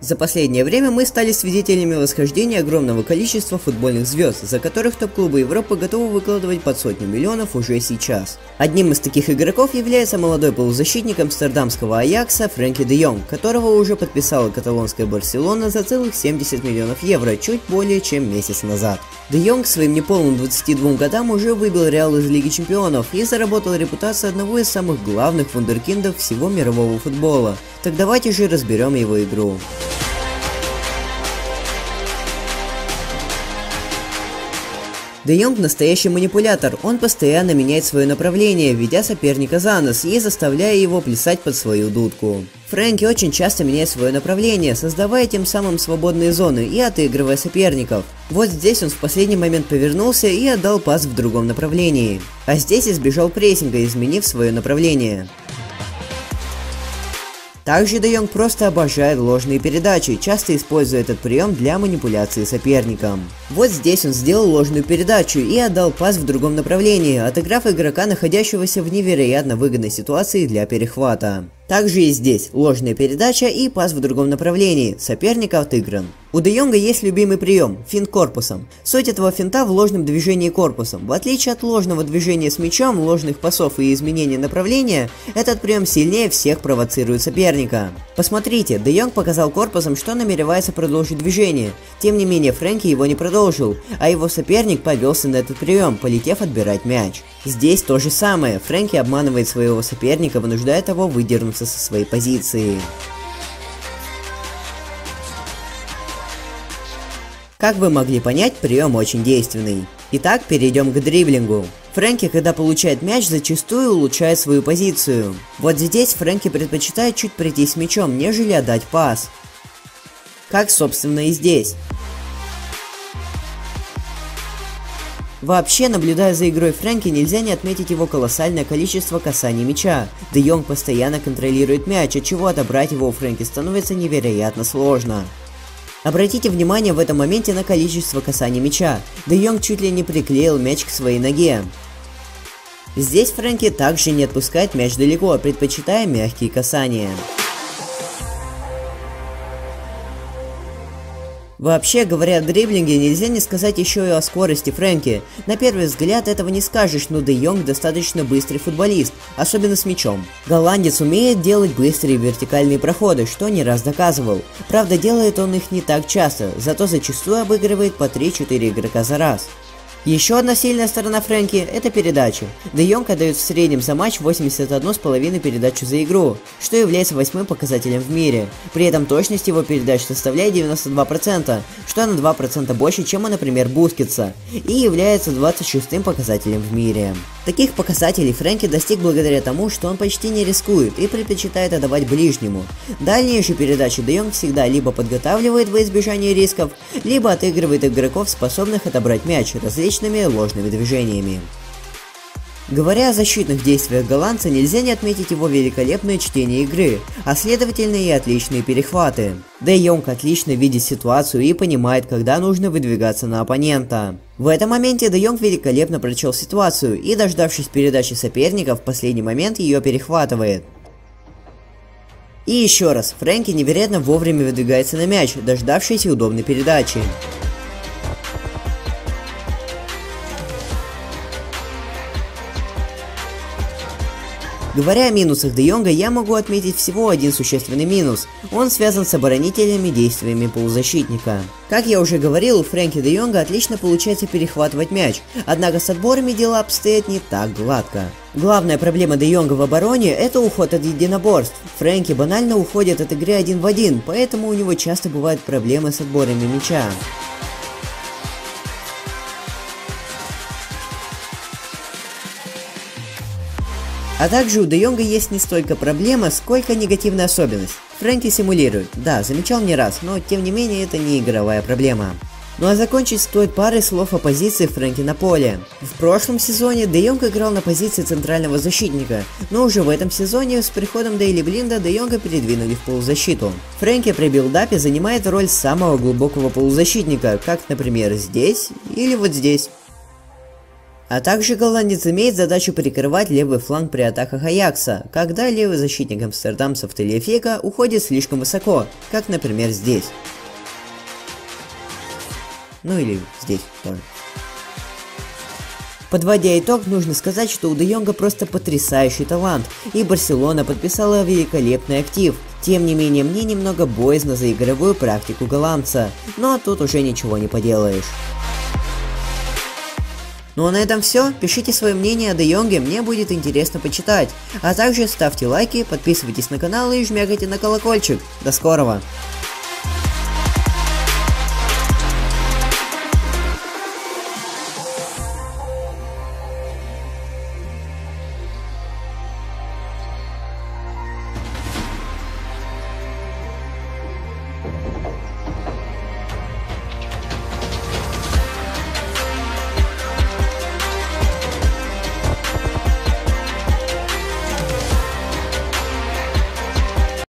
За последнее время мы стали свидетелями восхождения огромного количества футбольных звезд, за которых топ-клубы Европы готовы выкладывать под сотню миллионов уже сейчас. Одним из таких игроков является молодой полузащитник амстердамского Аякса Фрэнки де Йонг, которого уже подписала каталонская Барселона за целых 70 миллионов евро чуть более чем месяц назад. Де Йонг своим неполным 22 годам уже выбил Реал из Лиги Чемпионов и заработал репутацию одного из самых главных вундеркиндов всего мирового футбола. Так давайте же разберем его игру. Де Йонг настоящий манипулятор, он постоянно меняет свое направление, ведя соперника за нос и заставляя его плясать под свою дудку. Фрэнки очень часто меняет свое направление, создавая тем самым свободные зоны и отыгрывая соперников. Вот здесь он в последний момент повернулся и отдал пас в другом направлении. А здесь избежал прессинга, изменив свое направление. Также Де Йонг просто обожает ложные передачи, часто используя этот прием для манипуляции соперником. Вот здесь он сделал ложную передачу и отдал пас в другом направлении, отыграв игрока, находящегося в невероятно выгодной ситуации для перехвата. Также и здесь ложная передача и пас в другом направлении, соперник отыгран. У Де Йонга есть любимый прием – финт корпусом. Суть этого финта в ложном движении корпусом. В отличие от ложного движения с мячом, ложных пасов и изменения направления, этот прием сильнее всех провоцирует соперника. Посмотрите, Де Йонг показал корпусом, что намеревается продолжить движение. Тем не менее, Фрэнки его не продолжил, а его соперник повелся на этот прием, полетев отбирать мяч. Здесь то же самое, Фрэнки обманывает своего соперника, вынуждая его выдернуться со своей позиции. Как вы могли понять, прием очень действенный. Итак, перейдем к дриблингу. Фрэнки, когда получает мяч, зачастую улучшает свою позицию. Вот здесь Фрэнки предпочитает чуть прийти с мячом, нежели отдать пас. Как, собственно, и здесь. Вообще, наблюдая за игрой Фрэнки, нельзя не отметить его колоссальное количество касаний мяча. Де Йонг постоянно контролирует мяч, отчего отобрать его у Фрэнки становится невероятно сложно. Обратите внимание в этом моменте на количество касаний мяча. Де Йонг чуть ли не приклеил мяч к своей ноге. Здесь Фрэнки также не отпускает мяч далеко, предпочитая мягкие касания. Вообще, говоря о дриблинге, нельзя не сказать еще и о скорости Фрэнки. На первый взгляд этого не скажешь, но Де Йонг достаточно быстрый футболист, особенно с мячом. Голландец умеет делать быстрые вертикальные проходы, что не раз доказывал. Правда, делает он их не так часто, зато зачастую обыгрывает по 3-4 игрока за раз. Еще одна сильная сторона Фрэнки – это передачи. Де Йонг отдает в среднем за матч 81,5 передачу за игру, что является 8-м показателем в мире. При этом точность его передач составляет 92%, что на 2% больше, чем у, например, Бускетса, и является 26-м показателем в мире. Таких показателей Фрэнки достиг благодаря тому, что он почти не рискует и предпочитает отдавать ближнему. Дальние же передачи Де Йонг всегда либо подготавливает во избежание рисков, либо отыгрывает игроков, способных отобрать мяч различными ложными движениями. Говоря о защитных действиях голландца, нельзя не отметить его великолепное чтение игры, а следовательно и отличные перехваты. Де Йонг отлично видит ситуацию и понимает, когда нужно выдвигаться на оппонента. В этом моменте Де Йонг великолепно прочел ситуацию и, дождавшись передачи соперника, в последний момент ее перехватывает. И еще раз, Фрэнки невероятно вовремя выдвигается на мяч, дождавшись удобной передачи. Говоря о минусах Де Йонга, я могу отметить всего один существенный минус. Он связан с оборонительными действиями полузащитника. Как я уже говорил, у Фрэнки Де Йонга отлично получается перехватывать мяч, однако с отборами дела обстоят не так гладко. Главная проблема Де Йонга в обороне – это уход от единоборств. Фрэнки банально уходит от игры 1 в 1, поэтому у него часто бывают проблемы с отборами мяча. А также у Де Йонга есть не столько проблема, сколько негативная особенность. Фрэнки симулирует. Да, замечал не раз, но тем не менее это не игровая проблема. Ну а закончить стоит парой слов о позиции Фрэнки на поле. В прошлом сезоне Де Йонг играл на позиции центрального защитника, но уже в этом сезоне с приходом Дейли Блинда Де Йонга передвинули в полузащиту. Фрэнки при билдапе занимает роль самого глубокого полузащитника, как, например, здесь или вот здесь. А также голландец имеет задачу перекрывать левый фланг при атаках Аякса, когда левый защитник амстердамцев Телефека уходит слишком высоко, как, например, здесь. Ну или здесь тоже. Подводя итог, нужно сказать, что у Де Йонга просто потрясающий талант, и Барселона подписала великолепный актив. Тем не менее, мне немного боязно за игровую практику голландца, но тут уже ничего не поделаешь. Ну а на этом все. Пишите свое мнение о Де Йонге, мне будет интересно почитать. А также ставьте лайки, подписывайтесь на канал и жмякайте на колокольчик. До скорого!